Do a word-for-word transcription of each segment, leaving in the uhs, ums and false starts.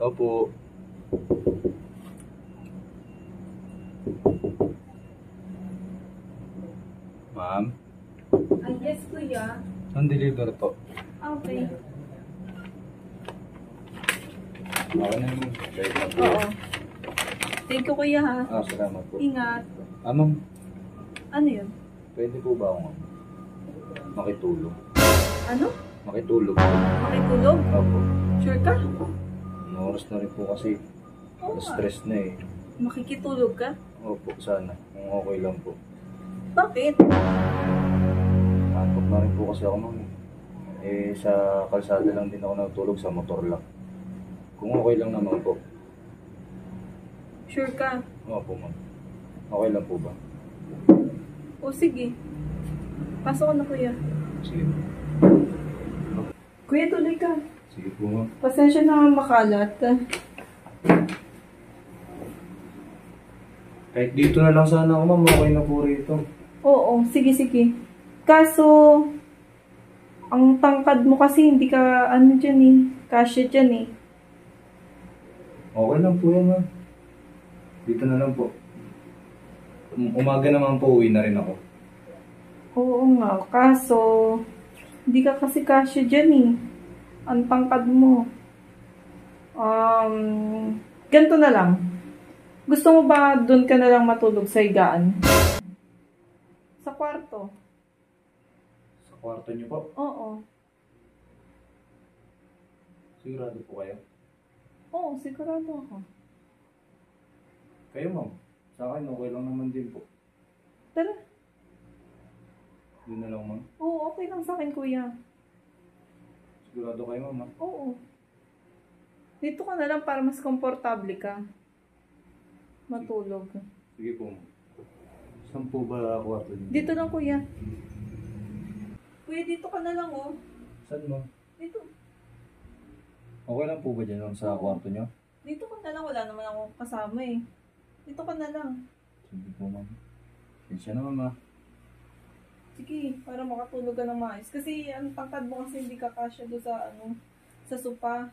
Opo. Ma'am? Ah, yes, kuya. Ang deliver po. Okay. Okay na yung bait na po. Oo. Thank you, kuya, ha. Ah, salamat po. Ingat. Ah, ma'am, Ano yun? pwede po ba akong makitulog? Ano? Makitulog. Makitulog? Opo. Sure ka? Ang oras na rin po kasi Oo nga. stress na eh. Makikitulog ka? Opo, sana. Kung okay lang po. Bakit? Antok na rin po kasi ako, ma'am. Eh, sa kalsada lang din ako natulog, sa motor lang. Kung okay lang naman po. Sure ka? Opo, ma'am. Okay lang po ba? O sige. Pasok ko na, kuya. Sige. Kuya, tuloy ka. Sige po, ma'am. Pasensya na makalat. Kahit dito na lang sana ako, ma'am. Okay na po rito. Oo, sige, sige. Kaso, ang tangkad mo kasi hindi ka, ano dyan eh, kasya dyan eh. Okay lang po yan, ma'am. Dito na lang po. Um- Umaga naman po, uwi na rin ako. Oo nga, kaso, hindi ka kasi kasya dyan eh. Ang tangkad mo. Um, ganito na lang. Gusto mo ba doon ka na lang matulog sa higaan? Sa kwarto? Sa kwarto niyo po? Oo. Sigurado po kayo? Oo, sigurado ako. Kayo, ma'am. Sa akin, okay lang naman din po. Tara. Yun na lang, ma'am. Oo, okay lang sa akin, kuya. Sigurado kayo, ma'am. Oo. Dito ka na lang para mas komportable ka. Matulog. Sige po, ma'am. Saan po ba kwarto niyo? Dito lang, kuya. Kuya, dito ka na lang, oh. Saan, ma'am? Dito. Okay lang po ba dyan, ma'am, sa kwarto niyo? Dito ka na lang. Wala naman akong kasama, eh. Dito ka na lang. Sige po, ma'am. Kaya na, ma'am, ah. Sige, para makatulog ka ng maayos. Kasi ang tangkad mo kasi hindi ka kasya doon sa, ano, sa sopa.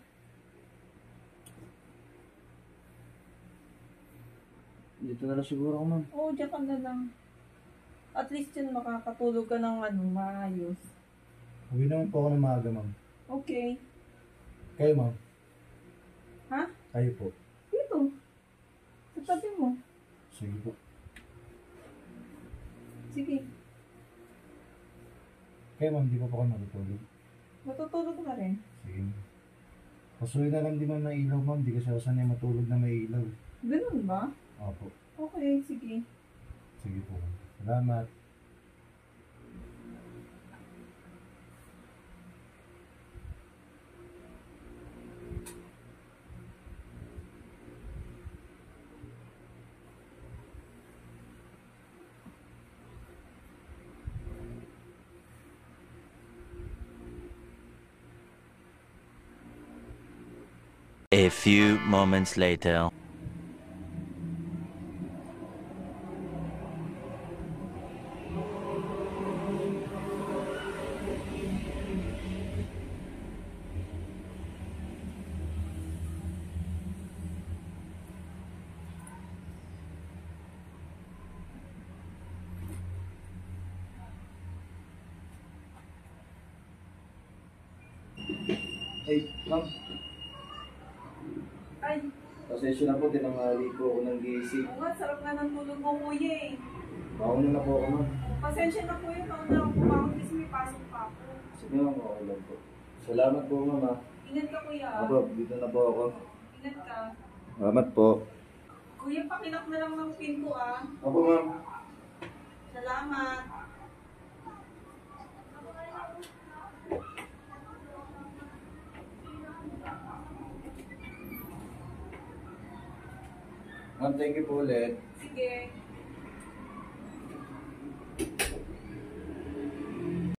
Dito na lang siguro ako, ma'am. Oo, diyan ka na lang. At least yun, makakatulog ka ng, ano, maayos. Uwi naman po ako ng maaga, ma'am. Okay. Kayo, ma'am? Ha? Kayo po. Dito. Sa tabi mo. Sige po. Sige. Kayo, ma'am, di pa po ako nakitulog. Matutulog na rin. Sige. Pasuloy na lang di man may ilaw, ma'am. Di kasi ako sanay matulog na may ilaw. Ganun ba? Opo. Okay, sige. Sige po. Salamat. A few moments later. Hey, ma'am. Ay, Pasensya na po, tinanghali po ako ng gising. oo nga, sarap nga ng tulog mo, kuya eh. Baon na na po ako, ma'am. Pasensya na kuya, taon na ako kumakaw kasi may pasok pa ako. Sige, ma'am. Okay lang po. Salamat po, ma'am, ah. Ingat ka kuya. Opo, dito na po ako. Ingat ka. Salamat po. Kuya, pakinak na lang ng pinto ah. Opo, ma'am. Salamat. Ma'am, thank you po ulit. Sige.